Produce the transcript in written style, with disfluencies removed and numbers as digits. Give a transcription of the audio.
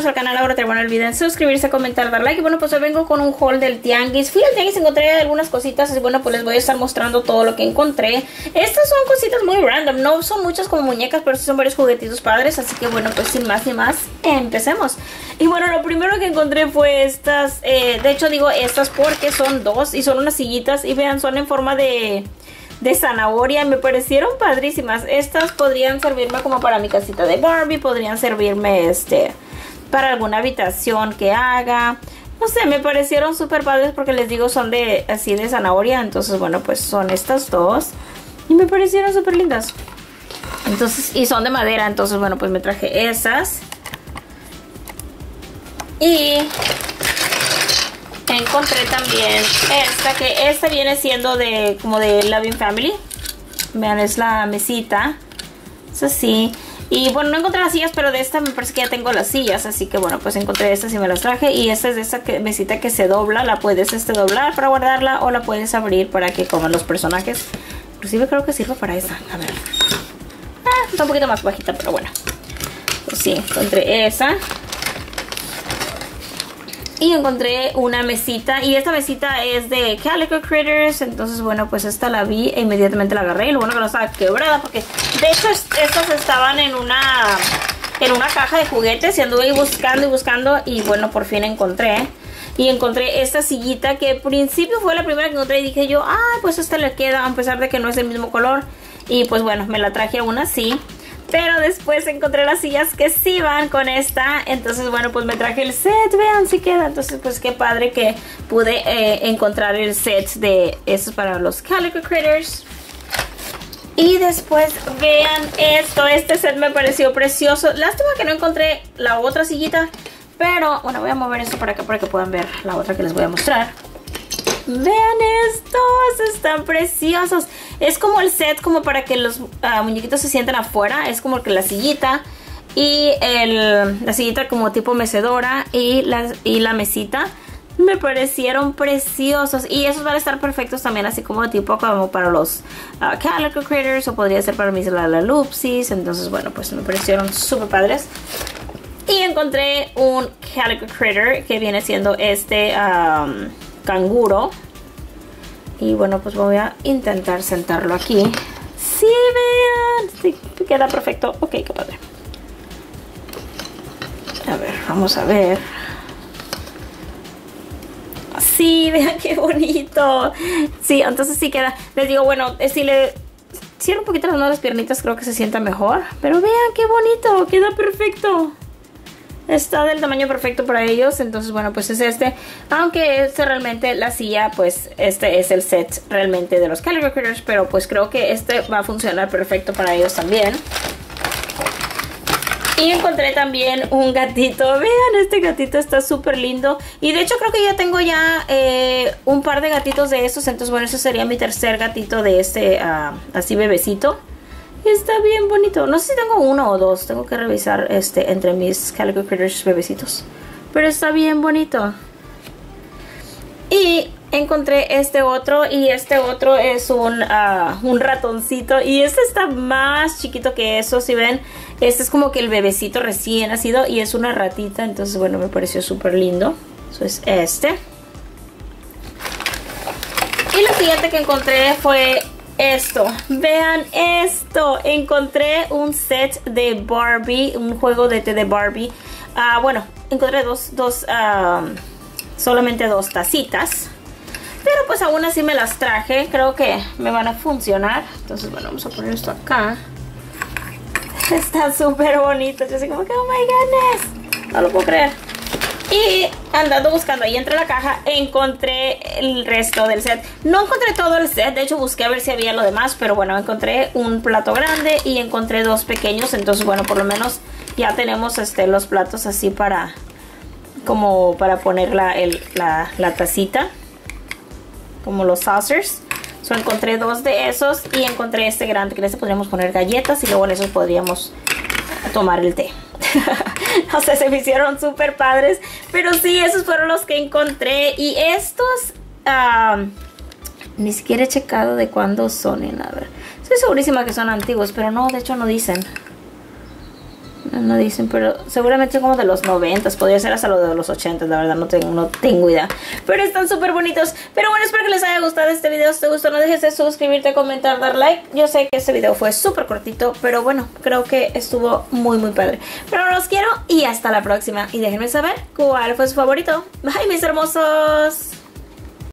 nuevos al canal, ahora te no olviden suscribirse, comentar, dar like. Y bueno, pues hoy vengo con un haul del tianguis. Fui al tianguis, encontré algunas cositas y bueno, pues les voy a estar mostrando todo lo que encontré. Estas son cositas muy random, no son muchas como muñecas, pero sí son varios juguetitos padres. Así que bueno, pues sin más ni más, empecemos. Y bueno, lo primero que encontré fue estas, de hecho digo estas porque son dos y son unas sillitas. Y vean, son en forma de zanahoria, me parecieron padrísimas. Estas podrían servirme como para mi casita de Barbie, podrían servirme para alguna habitación que haga. No sé, me parecieron súper padres porque les digo, son de así de zanahoria. Entonces bueno, pues son estas dos y me parecieron súper lindas. Entonces, y son de madera, entonces bueno, pues me traje esas. Y encontré también esta, que esta viene siendo de como de Loving Family. Vean, es la mesita. Es así. Y bueno, no encontré las sillas, pero de esta me parece que ya tengo las sillas. Así que bueno, pues encontré estas y me las traje. Y esta es de esta mesita que se dobla. La puedes doblar para guardarla o la puedes abrir para que coman los personajes. Inclusive creo que sirve para esa. A ver. Está un poquito más bajita, pero bueno. Pues sí, encontré esa. Y encontré una mesita. Y esta mesita es de Calico Critters. Entonces, bueno, pues esta la vi e inmediatamente la agarré. Y lo bueno que no estaba quebrada, porque de hecho estas estaban en una caja de juguetes. Y anduve buscando y buscando. Y bueno, por fin encontré. Y encontré esta sillita que al principio fue la primera que encontré. Y dije yo, pues esta le queda, a pesar de que no es del mismo color. Y pues bueno, me la traje aún así. Pero después encontré las sillas que sí van con esta. Entonces bueno, pues me traje el set. Vean, sí queda. Entonces pues qué padre que pude encontrar el set de estos para los Calico Critters. Y después vean esto. Este set me pareció precioso. Lástima que no encontré la otra sillita. Pero bueno, voy a mover esto para acá para que puedan ver la otra que les voy a mostrar. Vean estos, están preciosos. Es como el set como para que los muñequitos se sienten afuera. Es como que la sillita y la sillita como tipo mecedora y la mesita. Me parecieron preciosos. Y esos van a estar perfectos también, así como tipo como para los Calico Critters. O podría ser para mis Lalaloopsies. Entonces bueno, pues me parecieron súper padres. Y encontré un Calico Critter que viene siendo canguro. Y bueno, pues voy a intentar sentarlo aquí. Sí, vean, sí, queda perfecto. Ok, qué padre. A ver, vamos a ver. Sí, vean qué bonito. Sí, entonces sí queda. Les digo, bueno, si le cierro un poquito las piernitas, creo que se sienta mejor. Pero vean qué bonito, queda perfecto. Está del tamaño perfecto para ellos. Entonces bueno, pues es este. Aunque realmente la silla, pues este es el set realmente de los Calico Critters. Pero pues creo que este va a funcionar perfecto para ellos también. Y encontré también un gatito. Vean, este gatito está súper lindo. Y de hecho creo que ya tengo ya un par de gatitos de estos. Entonces bueno, ese sería mi tercer gatito de así bebecito. Está bien bonito. No sé si tengo uno o dos. Tengo que revisar entre mis Calico Critters bebecitos. Pero está bien bonito. Y encontré este otro. Y este otro es un ratoncito. Y este está más chiquito que eso. Si ven, este es como que el bebecito recién nacido. Y es una ratita. Entonces bueno, me pareció súper lindo. Eso es este. Y lo siguiente que encontré fue esto. Vean esto. Encontré un set de Barbie, un juego de té de Barbie. Bueno, encontré solamente dos tacitas. Pero pues aún así me las traje. Creo que me van a funcionar. Entonces bueno, vamos a poner esto acá. Está súper bonito. Yo así como que, oh my goodness, no lo puedo creer. Y andando buscando ahí entre la caja, encontré el resto del set. No encontré todo el set, de hecho busqué a ver si había lo demás. Pero bueno, encontré un plato grande y encontré dos pequeños. Entonces bueno, por lo menos ya tenemos los platos así para poner la tacita, como los saucers. Encontré dos de esos y encontré este grande, que en este podríamos poner galletas y luego en esos podríamos tomar el té. O sea, se me hicieron súper padres. Pero sí, esos fueron los que encontré. Y estos ni siquiera he checado de cuándo son. A ver, estoy segurísima que son antiguos, pero no, de hecho no dicen. No dicen, pero seguramente son como de los 90s. Podría ser hasta lo de los 80s, la verdad, no tengo idea. Pero están súper bonitos. Pero bueno, espero que les haya gustado este video. Si te gustó, no dejes de suscribirte, comentar, dar like. Yo sé que este video fue súper cortito, pero bueno, creo que estuvo muy padre. Pero los quiero y hasta la próxima. Y déjenme saber cuál fue su favorito. Bye, mis hermosos.